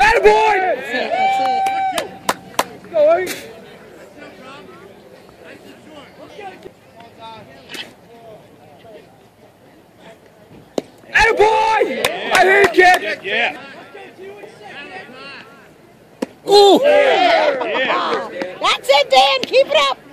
Attaboy! That's it. Going. Attaboy! I hit kick! Yeah. Ooh! Yeah. That's it, Dan. Keep it up.